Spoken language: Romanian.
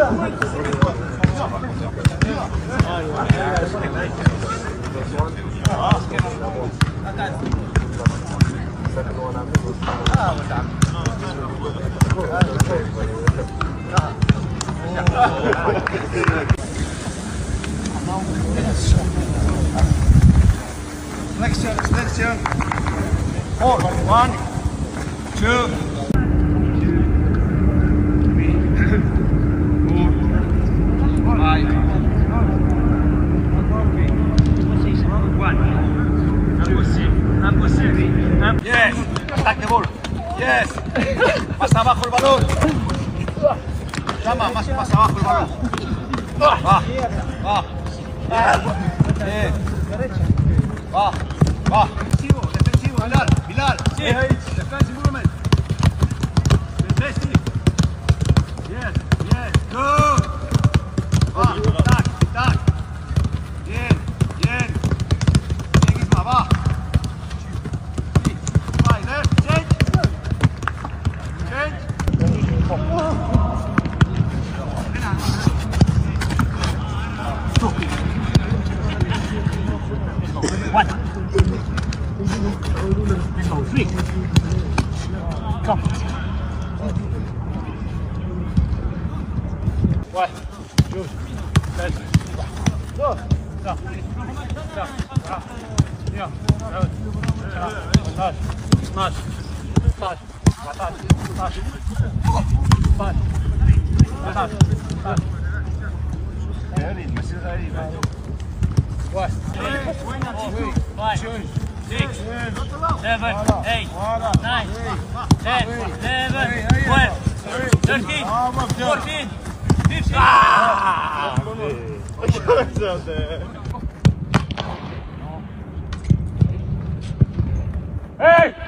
Selection. 4, 1, 2. Yes, ataque ball. Yes, más abajo el balón. Llama, más abajo el balón. Va, va. Bien. Va, va. Defensivo, Bilal. Sí. Defensive movement. Defensive. Yes, good. Va, tac. Bien. Bien, Isma, va. One. Let's go. 3. Come. 1, 2, 3. Go. Stop. Yeah. What? 3, 5, 6, 7, 8, 9, 10, 11, 12, 13, 14, 15. Hey!